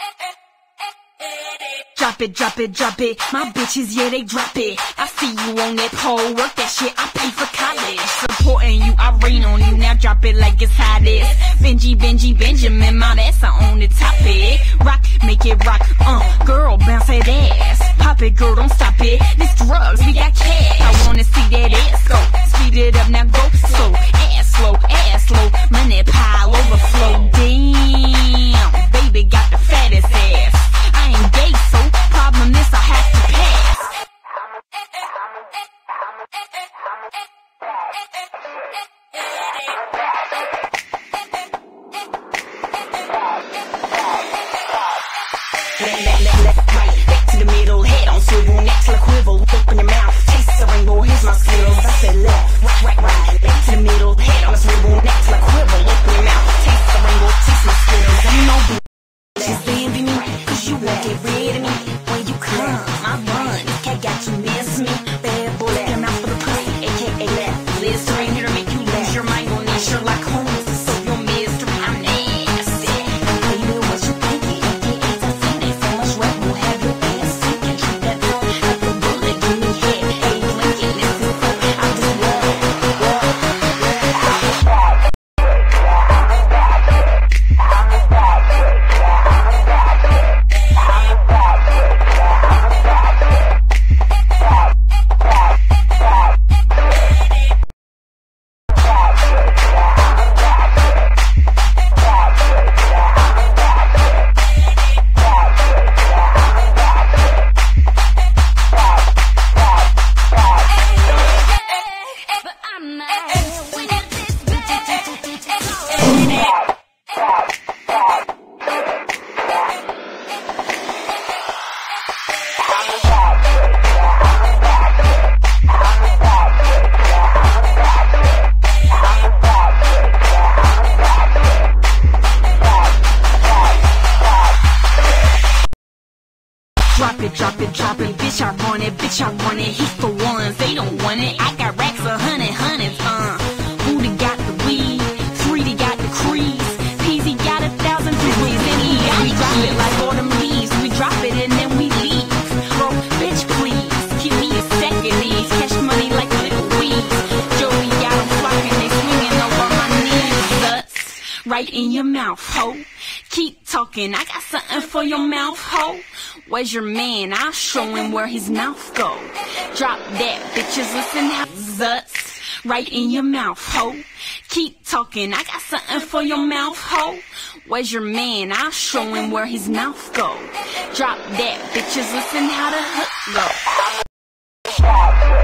Drop it, drop it, drop it. My bitches, yeah, they drop it. I see you on that pole, work that shit, I pay for college. Supporting you, I rain on you, now drop it like it's hot as Benji, Benji, Benjamin, my ass, I own the topic. Rock, make it rock, girl, bounce that ass. Pop it, girl, don't stop it. This drugs, we got cash. I wanna see that ass go. Speed it up, now go slow. Ass slow, money pile overflow. Damn, baby got the fattest ass. I ain't gay, so problem is I have to pass. Right, back to the middle, head on swivel, next like quiver, open your mouth, taste the rainbow, here's my skills. I said left, right, back to the middle, head on a swivel, next like quiver, open your mouth, taste the rainbow, taste my skills. I'm no just envy me, cause you won't get rid of me. When you come, I run, cat got you miss me. Bad boy, your mouth for the pussy, aka that Listerine, here to make you lose your mind on this Sherlock Holmes, so your mystery, I'm nasty. Baby, what you thinking? AKA Tyson, they so much wet, we'll have your ass sinking. Treat that tongue like a bullet, give me head. Hey, Lincoln, listen, I just love it. Drop it, bitch, I want it, he's for ones, they don't want it, I got racks of hundreds, Booty got the weed, 3D got the crease, PZ got 1,000 degrees, and we drop it like autumn leaves, we drop it and then we leave, bro, bitch, please, give me a second, these, cash money like little weeds, Joey got them flocking, they swinging over my knees, right in your mouth, ho, keep talking, I got something for your mouth, ho. Where's your man? I'll show him where his mouth go. Drop that, bitches, listen how zuts right in your mouth, ho. Keep talking, I got something for your mouth, ho. Where's your man? I'll show him where his mouth go. Drop that, bitches, listen how the hook go.